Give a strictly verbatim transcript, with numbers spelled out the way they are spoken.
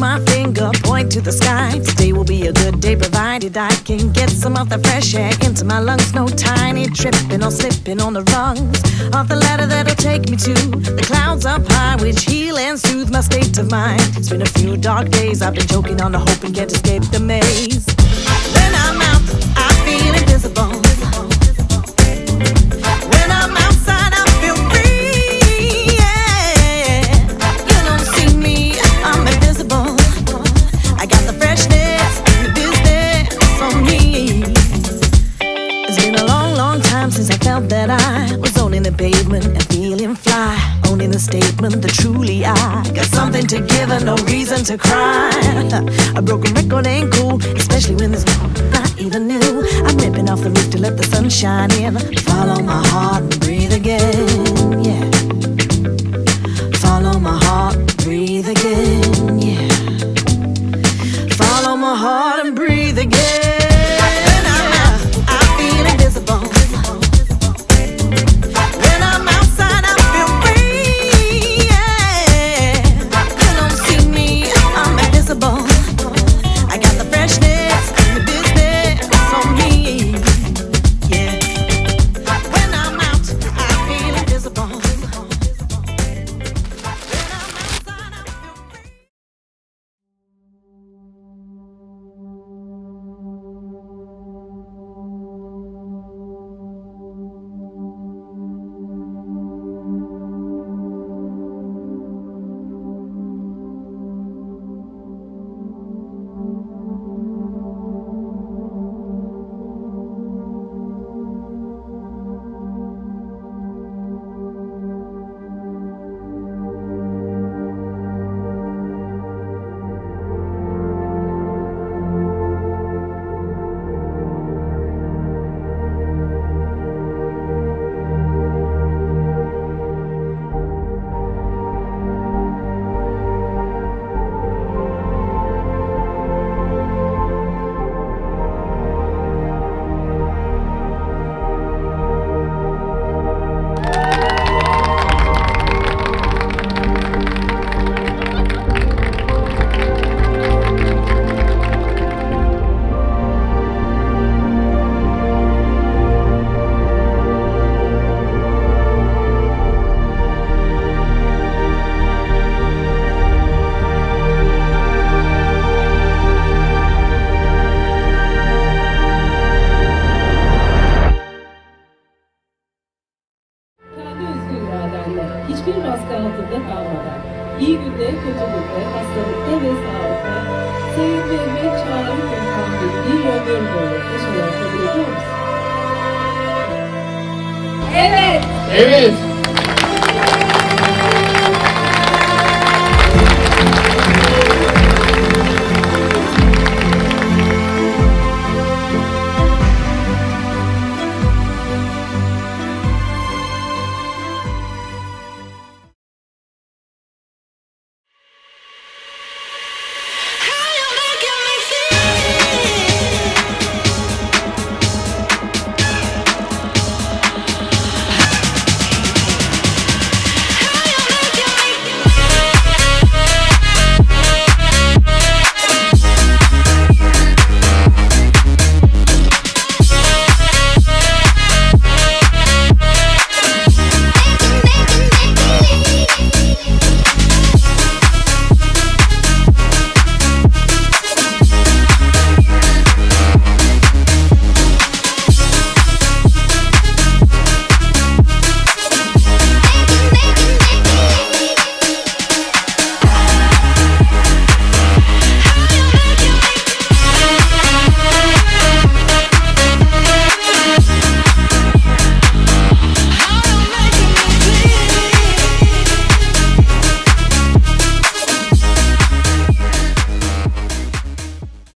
my finger, point to the sky. Today will be a good day provided I can get some of the fresh air into my lungs. No tiny tripping or slipping on the rungs of the ladder that'll take me to the clouds up high, which heal and soothe my state of mind. It's been a few dark days, I've been choking on the hope and can't escape the maze. When I'm out, I feel invisible. When I'm outside, I feel free, yeah. You don't see me, I'm invisible. I got the freshness and the business on me. It's been a long, long time since I felt that I was owning the pavement and feeling fly. Owning the statement that truly I got something to give and no reason to cry. A broken record ain't cool, especially when there's not even new. I'm ripping off the roof to let the sun shine in. Follow my heart and breathe again, yeah. Follow my heart, breathe again, yeah. Follow my heart and breathe again. When I'm out, I feel invisible. When I'm outside, I feel free, yeah. You don't see me, I'm invisible. I got the freshness and the business on me, yeah. When I'm out, I feel invisible. When I'm outside, I feel free. Hiçbir baskı altında kalmadan, iyi günde, kötü günde, hastalıkta ve sağlıkta, sevindirme, çağrı ve kandildiği yolları doğru yaşayan kabul ediyor musun? Evet. Evet.